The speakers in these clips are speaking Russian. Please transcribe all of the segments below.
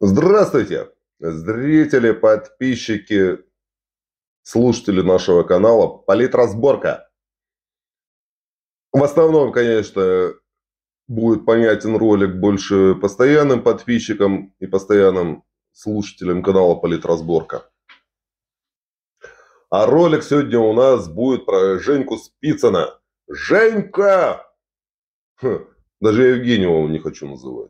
Здравствуйте, зрители, подписчики, слушатели нашего канала «Политразборка». В основном, конечно, будет понятен ролик больше постоянным подписчикам и постоянным слушателям канала «Политразборка». А ролик сегодня у нас будет про Женьку Спицына. Женька! Даже я Евгеньеву не хочу называть.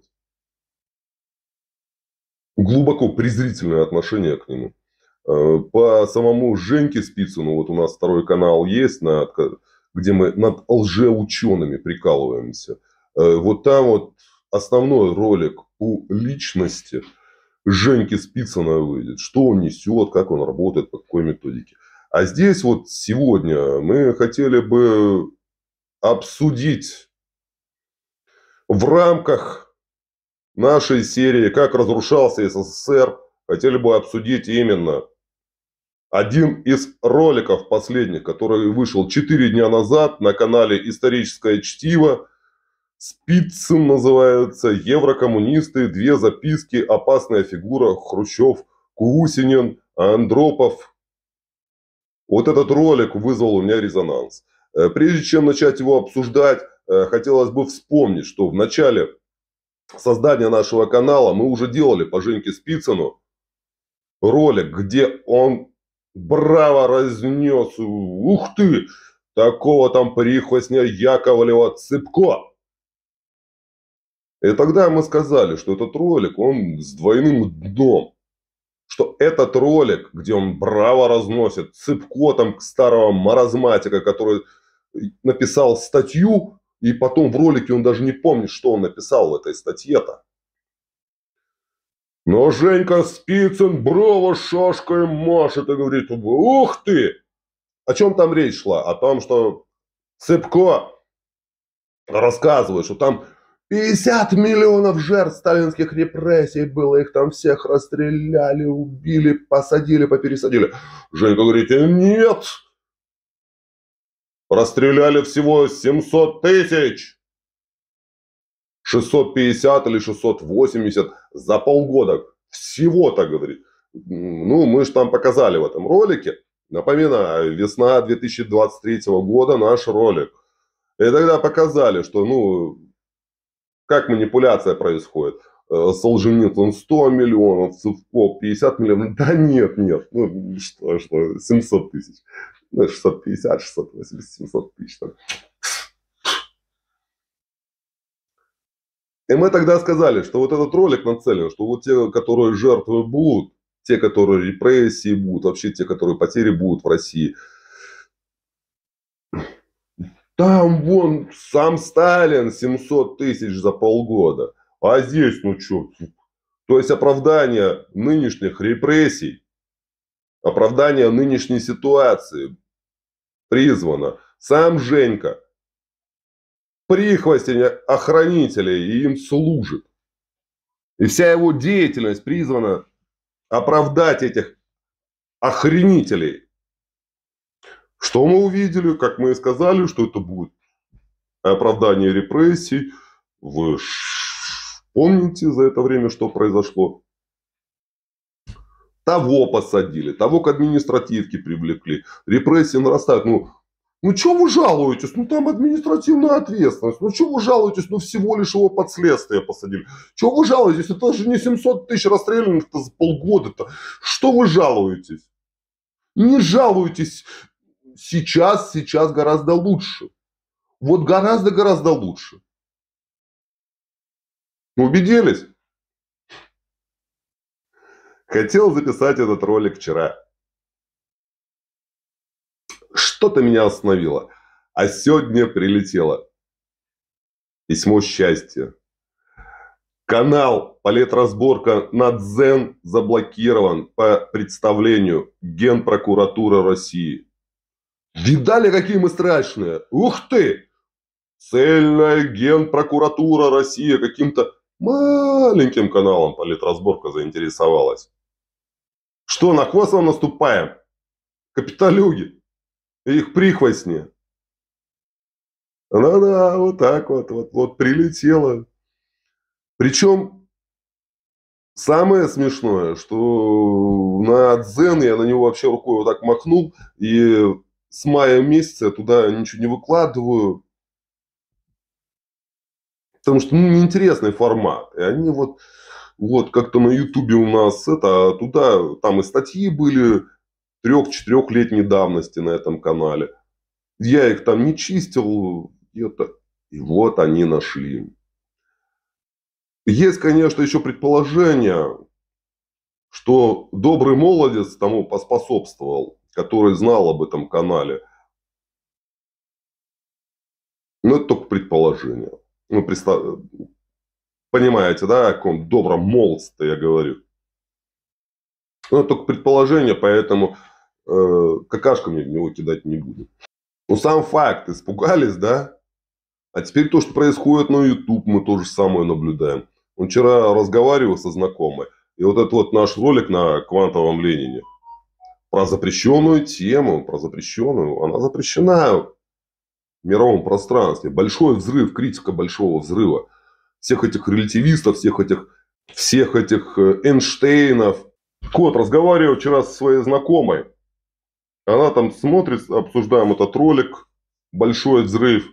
Глубоко презрительное отношение к нему. По самому Женьке Спицыну, вот у нас второй канал есть, где мы над лжеучеными прикалываемся. Вот там вот основной ролик по личности Женьки Спицына выйдет. Что он несет, как он работает, по какой методике. А здесь вот сегодня мы хотели бы обсудить в рамках нашей серии «Как разрушался СССР», хотели бы обсудить именно один из роликов последних, который вышел 4 дня назад на канале «Историческое чтиво». Спицын называется «Еврокоммунисты. Две записки. Опасная фигура. Хрущев. Кусинин. Андропов». Вот этот ролик вызвал у меня резонанс. Прежде чем начать его обсуждать, хотелось бы вспомнить, что в начале создания нашего канала мы уже делали по Женьке Спицыну ролик, где он браво разнес, ух ты, такого там прихвостня Яковлева Цыпко. И тогда мы сказали, что этот ролик, он с двойным дном. Что этот ролик, где он браво разносит Цыпко, там старого маразматика, который написал статью, и потом в ролике он даже не помнит, что он написал в этой статье-то. Но Женька Спицын браво шашкой машет и говорит: ух ты! О чем там речь шла? О том, что Цыпко рассказывает, что там 50 миллионов жертв сталинских репрессий было, их там всех расстреляли, убили, посадили, попересадили. Женька говорит: нет, расстреляли всего 700 тысяч. 650 или 680 за полгода. Всего-то, говорит. Ну, мы же там показали в этом ролике. Напоминаю, весна 2023 года наш ролик. И тогда показали, что, ну, как манипуляция происходит. Солженицын 100 миллионов, Цыпко 50 миллионов. Да нет, нет. Ну, что, 700 тысяч. Ну, 650, 680, 700 тысяч. Там. И мы тогда сказали, что вот этот ролик нацелен, что вот те, которые жертвы будут, те, которые репрессии будут, вообще те, которые потери будут в России. Там вон сам Сталин 700 тысяч за полгода. А здесь, ну что? То есть оправдание нынешних репрессий, оправдание нынешней ситуации призвано. Сам Женька прихвостень охранителей и им служит. И вся его деятельность призвана оправдать этих охренителей. Что мы увидели? Как мы и сказали, что это будет оправдание репрессий. Вы помните за это время, что произошло? Того посадили, того к административке привлекли. Репрессии нарастают. Ну что вы жалуетесь? Ну там административная ответственность. Ну что вы жалуетесь? Ну всего лишь его под следствие посадили. Что вы жалуетесь? Это же не 700 тысяч расстрелянных-то за полгода-то. Что вы жалуетесь? Не жалуйтесь. Сейчас гораздо лучше. Вот гораздо лучше. Убедились? Хотел записать этот ролик вчера. Что-то меня остановило. А сегодня прилетело письмо счастья. Канал «Политразборка» на Дзен заблокирован по представлению Генпрокуратуры России. Видали, какие мы страшные? Ух ты! Цельная Генпрокуратура России каким-то маленьким каналом «Политразборка» заинтересовалась. Что, на хвост вам наступаем? Капиталюги. Их прихвостни. Да-да, вот так вот прилетело. Причем Самое смешное, что на Дзен я на него вообще рукой вот так махнул, и с мая месяца я туда ничего не выкладываю, потому что ну, неинтересный формат. И они вот как-то на Ютубе у нас это, а туда, там и статьи были 3-4-летней давности на этом канале. Я их там не чистил, и вот они нашли. Есть, конечно, еще предположение, что добрый молодец тому поспособствовал, который знал об этом канале. Но это только предположение. Ну, понимаете, да, о каком добром молодце-то я говорю. Ну, это только предположение, поэтому какашками в него кидать не будем. Ну, сам факт, испугались, да? А теперь то, что происходит на YouTube, мы то же самое наблюдаем. Он вчера разговаривал со знакомой, и вот этот вот наш ролик на квантовом Ленине про запрещенную тему, про запрещенную, она запрещена в мировом пространстве. Большой взрыв, критика большого взрыва. Всех этих релятивистов, всех этих Эйнштейнов. Кот, разговаривал вчера со своей знакомой. Она там смотрит, обсуждаем этот ролик, большой взрыв.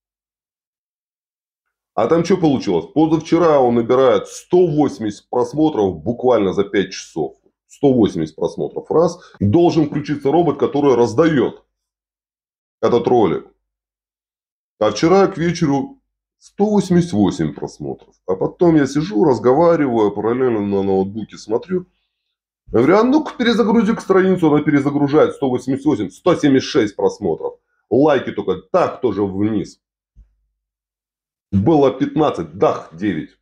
А там что получилось? Позавчера он набирает 180 просмотров буквально за 5 часов. 180 просмотров раз. Должен включиться робот, который раздает этот ролик. А вчера к вечеру 188 просмотров. А потом я сижу, разговариваю, параллельно на ноутбуке смотрю. Я говорю, а ну-ка перезагрузи страницу. Она перезагружает 188, 176 просмотров. Лайки только так тоже вниз. Было 15, дах 9.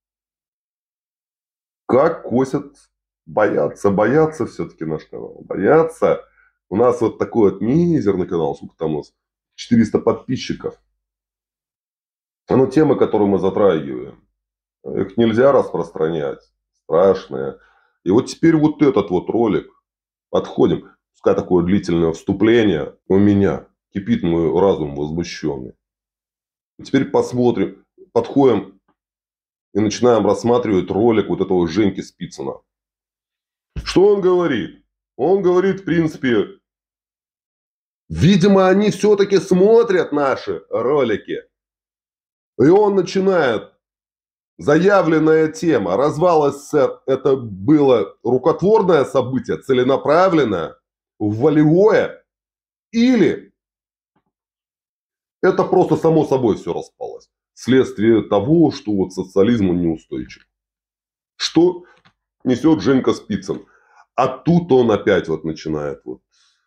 Как косят. Боятся все-таки наш канал. Боятся. У нас вот такой вот мизерный канал. Сколько там у нас? 400 подписчиков. Но темы, которые мы затрагиваем, их нельзя распространять. Страшные. И вот теперь вот этот вот ролик. Подходим. Пускай такое длительное вступление у меня. Кипит мой разум возмущенный. Теперь посмотрим. Подходим и начинаем рассматривать ролик вот этого Женьки Спицына. Что он говорит? Он говорит, в принципе, видимо, они все-таки смотрят наши ролики. И он начинает. Заявленная тема развал СССР – это было рукотворное событие, целенаправленное, волевое, или это просто само собой все распалось вследствие того, что вот социализм он неустойчив. Что несет Женька Спицын? А тут он опять вот начинает вот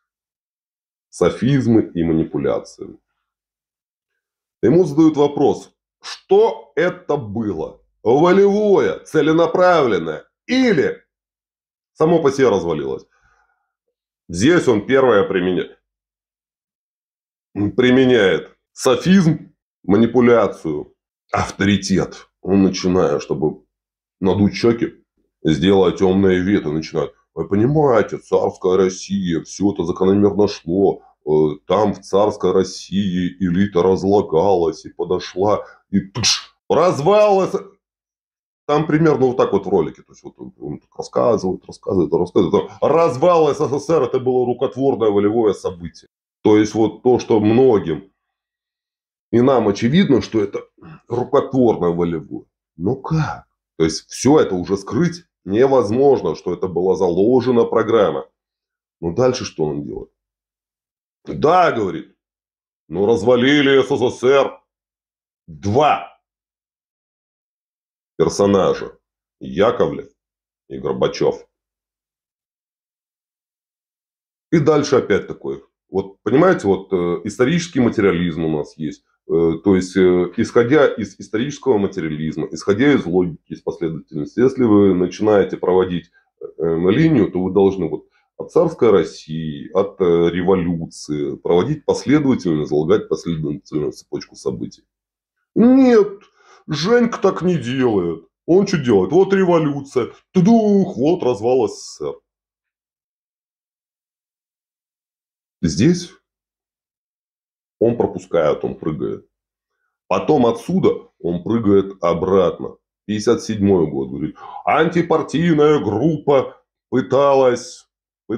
софизмы и манипуляции. Ему задают вопрос, что это было? Волевое, целенаправленное или само по себе развалилось? Здесь он первое применяет софизм, манипуляцию, авторитет. Он начинает, чтобы надуть щеки, сделать темный вид и начинает. Вы понимаете, царская Россия, все это закономерно шло. Там в царской России элита разлагалась и подошла, и развал. Там примерно вот так вот в ролике. То есть вот он рассказывает. Развал СССР это было рукотворное волевое событие. То есть вот то, что многим и нам очевидно, что это рукотворное волевое. Ну как? То есть все это уже скрыть невозможно, что это была заложена программа. Но дальше что он делает? Да, говорит, ну развалили СССР два персонажа. Яковлев и Горбачев. И дальше опять такой. Вот понимаете, вот исторический материализм у нас есть. То есть, исходя из исторического материализма, исходя из логики, из последовательности, если вы начинаете проводить линию, то вы должны вот от царской России, от революции проводить последовательно, излагать последовательную цепочку событий. Нет, Женька так не делает. Он что делает? Вот революция, тудух, вот развал СССР. Здесь он пропускает, он прыгает. Потом отсюда он прыгает обратно. 57-й год, говорит, антипартийная группа пыталась.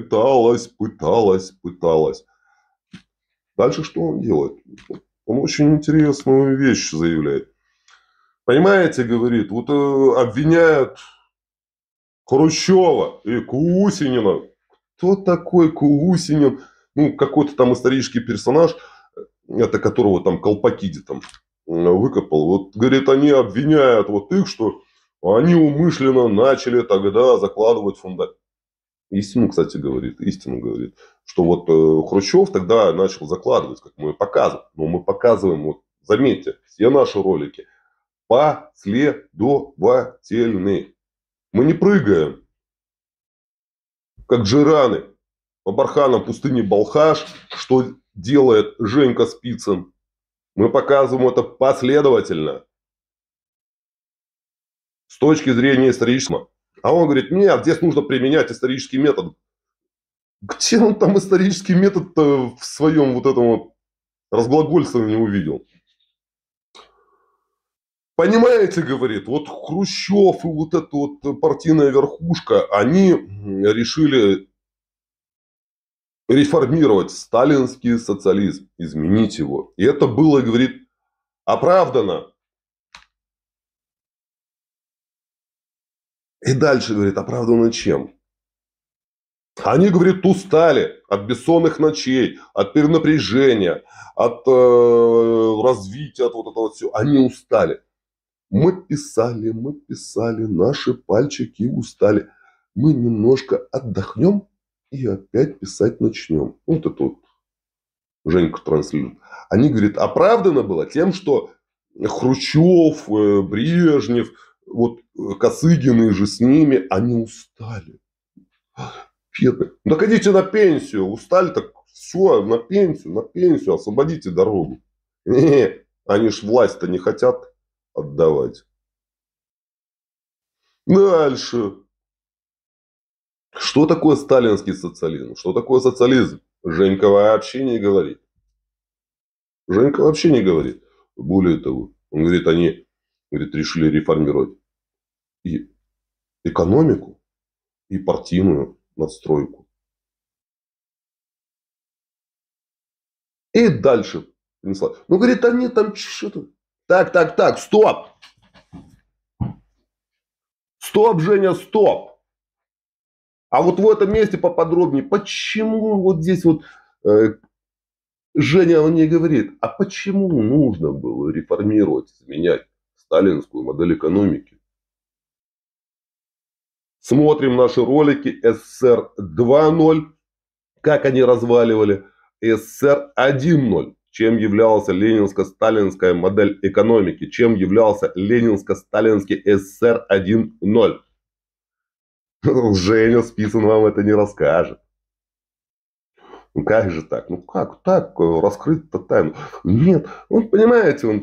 Дальше что он делает? Он очень интересную вещь заявляет. Понимаете, говорит, вот обвиняют Хрущева и Кусинина. Кто такой Кусинин? Ну, какой-то там исторический персонаж, это которого там Колпакиди там выкопал. Вот, говорит, они обвиняют вот их, что они умышленно начали тогда закладывать фундамент. Истину, кстати, говорит, что вот Хрущев тогда начал закладывать, как мы показываем. Но мы показываем, вот, заметьте, все наши ролики последовательны. Мы не прыгаем, как джираны, по барханам пустыни Балхаш, что делает Женька Спицын. Мы показываем это последовательно. С точки зрения исторического. А он говорит, нет, здесь нужно применять исторический метод. Где он там исторический метод в своем вот этом вот разглагольствовании увидел? Понимаете, говорит, вот Хрущев и вот эта вот партийная верхушка, они решили реформировать сталинский социализм, изменить его. И это было, говорит, оправдано. И дальше, говорит, оправдано чем? Они, говорит, устали от бессонных ночей, от перенапряжения, от развития, от вот этого всего. Они устали. Мы писали, наши пальчики устали. Мы немножко отдохнем и опять писать начнем. Вот это вот Женька транслирует. Они, говорит, оправдано было тем, что Хрущев, Брежнев, вот Косыгин и же с ними, они устали. Бедные. Ну, так идите на пенсию. Устали, так все, на пенсию, освободите дорогу. Не, они ж власть-то не хотят отдавать. Дальше. Что такое сталинский социализм? Что такое социализм? Женька вообще не говорит. Более того, он говорит, они решили реформировать и экономику, и партийную надстройку. И дальше принесла. Ну, говорит, они там что-то... Так, стоп! Стоп, Женя, стоп! А вот в этом месте поподробнее, почему вот здесь вот Женя, он не говорит, а почему нужно было реформировать, изменять сталинскую модель экономики? Смотрим наши ролики СССР 2.0, как они разваливали, СССР 1.0. Чем являлась ленинско-сталинская модель экономики? Чем являлся ленинско-сталинский СССР 1.0? Женя Спицын вам это не расскажет. Ну как же так? Ну как так раскрыть-то тайну? Нет, вот понимаете,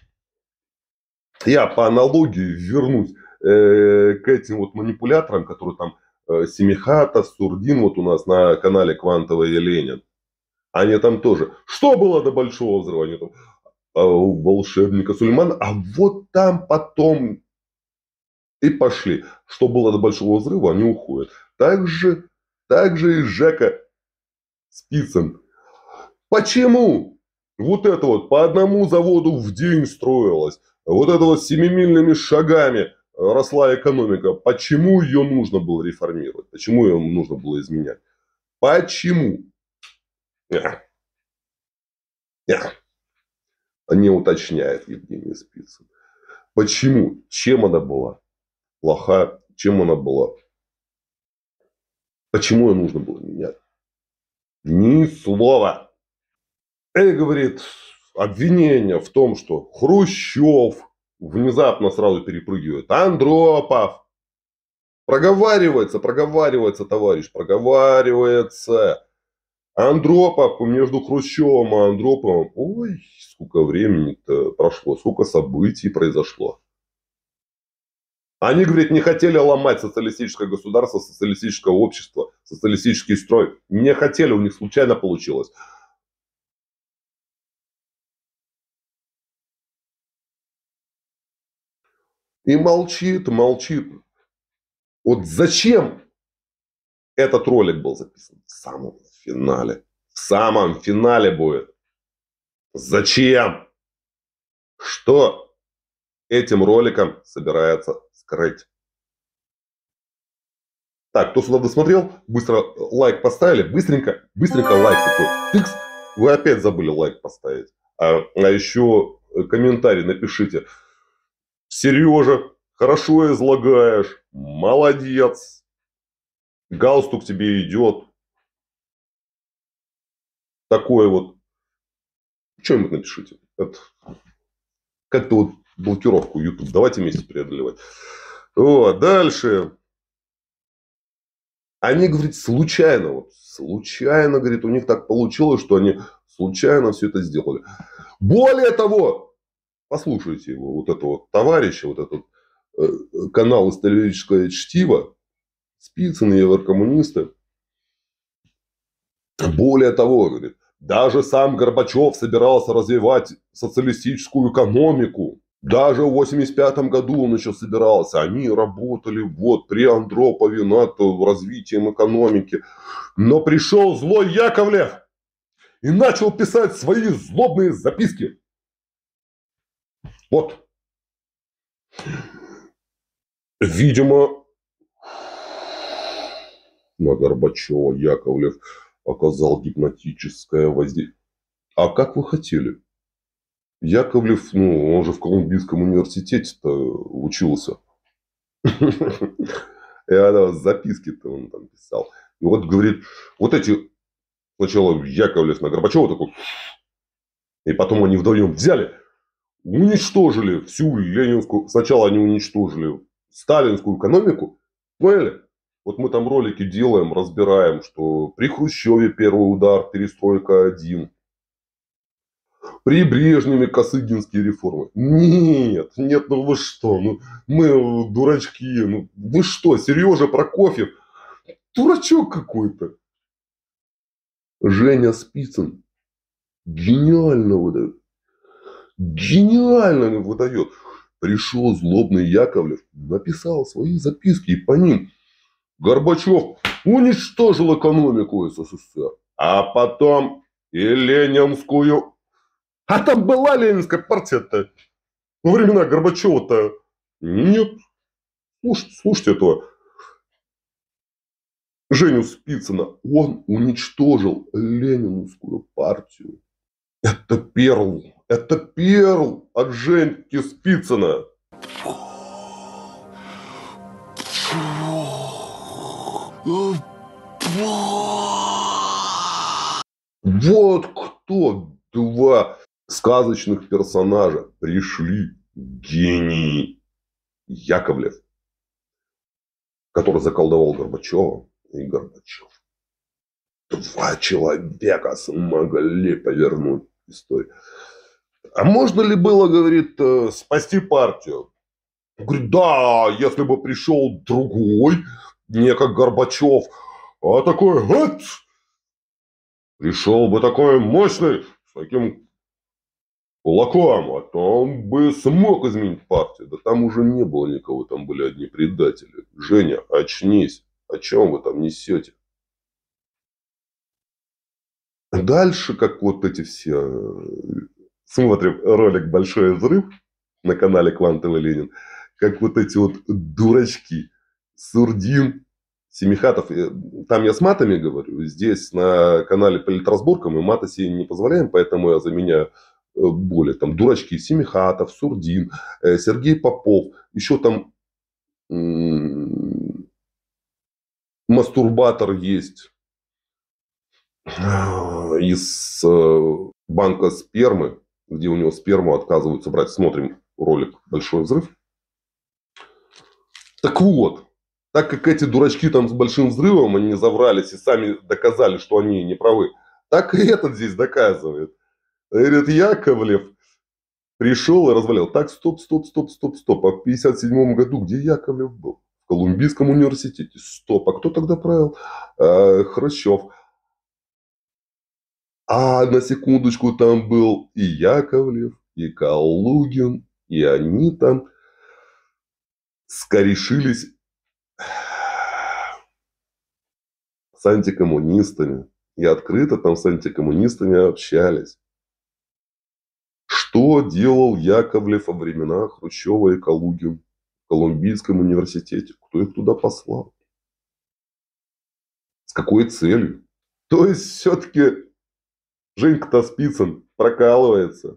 я по аналогии вернусь к этим вот манипуляторам, которые там Семихатов, Сурдин вот у нас на канале Квантовый Ленин. Они там тоже. Что было до Большого взрыва? Они там у волшебника Сулеймана. А вот там потом и пошли. Что было до Большого взрыва, они уходят. Так же и Жека Спицын. Почему вот это вот по одному заводу в день строилось? Вот это вот семимильными шагами росла экономика. Почему ее нужно было реформировать? Почему ее нужно было изменять? Почему? Не уточняет Евгений Спицын. Почему? Чем она была плоха? Чем она была? Почему ее нужно было менять? Ни слова. И говорит, обвинение в том, что Хрущев внезапно сразу перепрыгивает. Андропов. Проговаривается, товарищ, проговаривается. Андропов между Хрущевым и Андроповым. Ой, сколько времени-то прошло, сколько событий произошло. Они, говорит, не хотели ломать социалистическое государство, социалистическое общество, социалистический строй. Не хотели, у них случайно получилось. И молчит, молчит. Вот зачем этот ролик был записан? В самом финале. В самом финале будет. Зачем? Что этим роликом собирается скрыть? Так, кто сюда досмотрел, быстро лайк поставили, быстренько лайк такой. Тыкс, вы опять забыли лайк поставить. А еще комментарий напишите. Сережа, хорошо излагаешь, молодец, галстук тебе идет. Такое вот. Что-нибудь напишите. Как-то вот блокировку YouTube. Давайте вместе преодолевать. Вот, дальше. Они, говорит, случайно, говорит, у них так получилось, что они случайно все это сделали. Более того, послушайте его, вот этого товарища, вот этот канал «Историческое чтиво», Спицын и еврокоммунисты. Более того, говорит, даже сам Горбачев собирался развивать социалистическую экономику. Даже в 1985 году он еще собирался. Они работали вот при Андропове над развитием экономики. Но пришел злой Яковлев и начал писать свои злобные записки. Вот. Видимо, на Горбачева Яковлев оказал гипнотическое воздействие. А как вы хотели? Яковлев, он же в Колумбийском университете-то учился. И записки-то он там писал. И вот говорит, вот эти сначала Яковлев на Горбачева такой, и потом они вдвоем взяли, уничтожили всю ленинскую, сначала они уничтожили сталинскую экономику, поняли? Вот мы там ролики делаем, разбираем, что при Хрущеве первый удар, перестройка 1. При Брежневе косыгинские реформы. Нет, ну вы что, мы дурачки, вы что, Сережа Прокофьев, дурачок какой-то. Женя Спицын гениально выдает. Гениально выдает. Пришел злобный Яковлев, написал свои записки, и по ним Горбачев уничтожил экономику СССР. А потом и ленинскую. А там была ленинская партия-то. Во времена Горбачева-то нет. Слушайте этого Женю Спицына. Он уничтожил ленинскую партию. Это перл от Женьки Спицына. Вот кто два сказочных персонажа пришли. Гений Яковлев, который заколдовал Горбачева, и Горбачев. Два человека смогли повернуть историю. А можно ли было, говорит, спасти партию? Говорит, да, если бы пришел другой, не как Горбачев, а такой, вот, пришел бы такой мощный, с таким кулаком, а то он бы смог изменить партию. Да там уже не было никого, там были одни предатели. Женя, очнись, о чем вы там несете? Дальше, как вот эти все... Смотрим ролик «Большой взрыв» на канале «Квантовый Ленин», как вот эти вот дурачки, Сурдин, Семихатов, там я с матами говорю, здесь на канале «Политразборка» мы мата себе не позволяем, поэтому я заменяю более там дурачки, Семихатов, Сурдин, Сергей Попов, еще там мастурбатор есть из банка спермы, где у него сперму отказываются брать. Смотрим ролик «Большой взрыв». Так вот, так как эти дурачки там с большим взрывом, они заврались и сами доказали, что они не правы, так и этот здесь доказывает. Говорит, Яковлев пришел и развалил. Так, стоп. А в 1957 году где Яковлев был? В Колумбийском университете. Стоп. А кто тогда правил? Хрущев. А на секундочку там был и Яковлев, и Калугин, и они там. скорешились с антикоммунистами. И открыто там с антикоммунистами общались. Что делал Яковлев во времена Хрущева и Калугин в Колумбийском университете? Кто их туда послал? С какой целью? То есть, все-таки Женька-то Спицын прокалывается.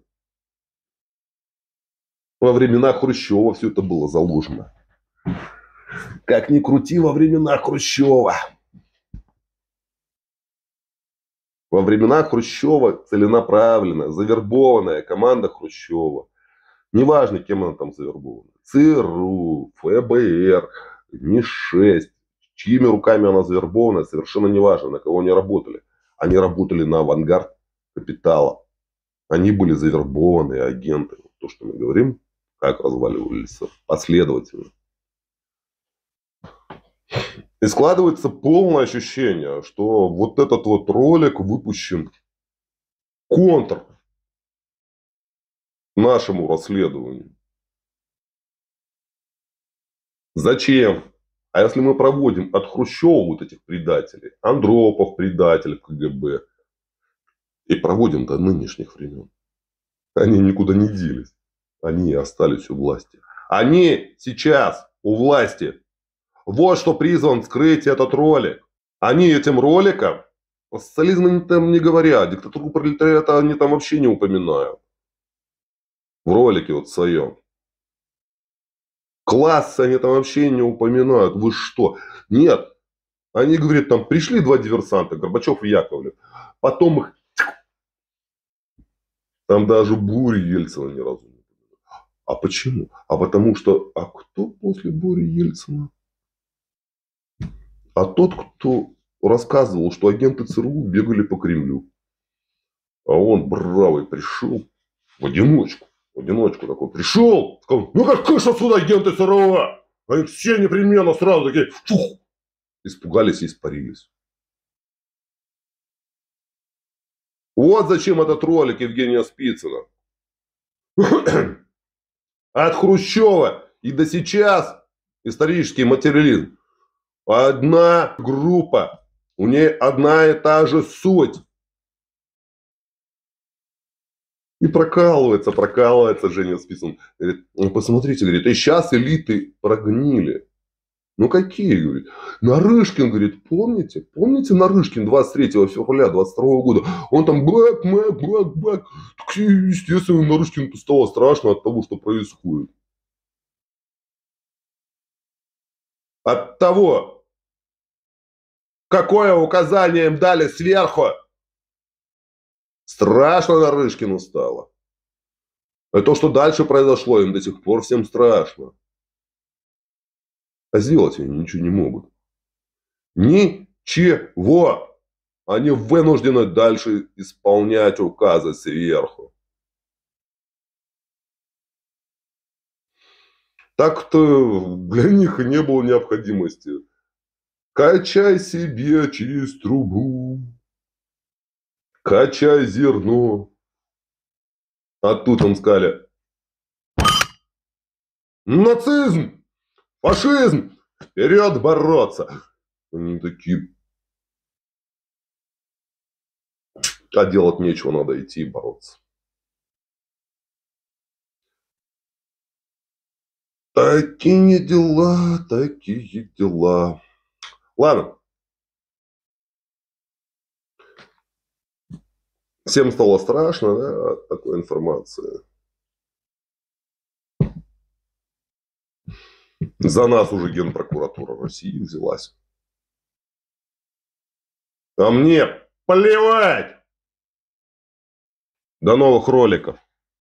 Во времена Хрущева все это было заложено. Как ни крути, во времена Хрущева. Во времена Хрущева целенаправленная, завербованная команда Хрущева. Неважно, кем она там завербована. ЦРУ, ФБР, МИ-6. Чьими руками она завербована, совершенно неважно, на кого они работали. Они работали на авангард капитала. Они были завербованные агенты. То, что мы говорим, как разваливались последовательно. И складывается полное ощущение, что вот этот вот ролик выпущен контр нашему расследованию. Зачем? А если мы проводим от Хрущева вот этих предателей, Андропов предатель КГБ, и проводим до нынешних времен, они никуда не делись. Они остались у власти. Они сейчас у власти. Вот что призван скрыть этот ролик. Они этим роликом, о социализме они там не говорят, диктатуру пролетариата они там вообще не упоминают. В ролике вот своем. Классы они там вообще не упоминают. Вы что? Нет. Они говорят, там пришли два диверсанта, Горбачев и Яковлев. Потом их... Там даже Бури Ельцина ни разу не упоминают. А почему? А потому что... А кто после Бури Ельцина? А тот, кто рассказывал, что агенты ЦРУ бегали по Кремлю. А он, бравый, пришел в одиночку. В одиночку такой пришел. Сказал, ну как кыш отсюда, агенты ЦРУ. А их все непременно сразу такие фух, испугались и испарились. Вот зачем этот ролик Евгения Спицына. От Хрущева и до сейчас исторический материализм. Одна группа, у нее одна и та же суть. И прокалывается Женя Спицын. Говорит, ну, посмотрите, говорит, и сейчас элиты прогнили. Ну какие, говорит. Нарышкин, говорит, помните? Помните Нарышкин 23 февраля 22 года? Он там бэк. Так, естественно, Нарышкину стало страшно от того, что происходит. От того, какое указание им дали сверху. Страшно Нарышкину стало. А то, что дальше произошло, им до сих пор всем страшно. А сделать они ничего не могут. Ничего. Они вынуждены дальше исполнять указы сверху. Так-то для них и не было необходимости. Качай себе через трубу. Качай зерно. А тут им сказали: нацизм, фашизм, вперед бороться. Они такие: а делать нечего, надо идти и бороться. Такие дела, такие дела. Ладно. Всем стало страшно, да, от такой информации. За нас уже Генпрокуратура России взялась. А мне плевать. До новых роликов.